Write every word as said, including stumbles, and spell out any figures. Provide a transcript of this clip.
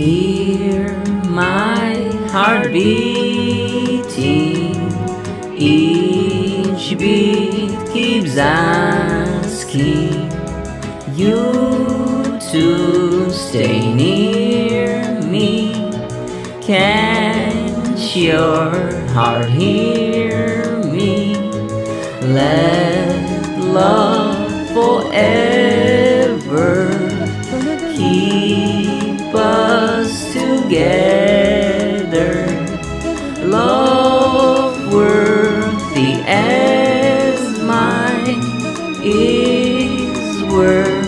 Hear my heart beating, each beat keeps asking you to stay near me. Can't your heart hear me? Let love forever keep us together. Love worthy as mine is worth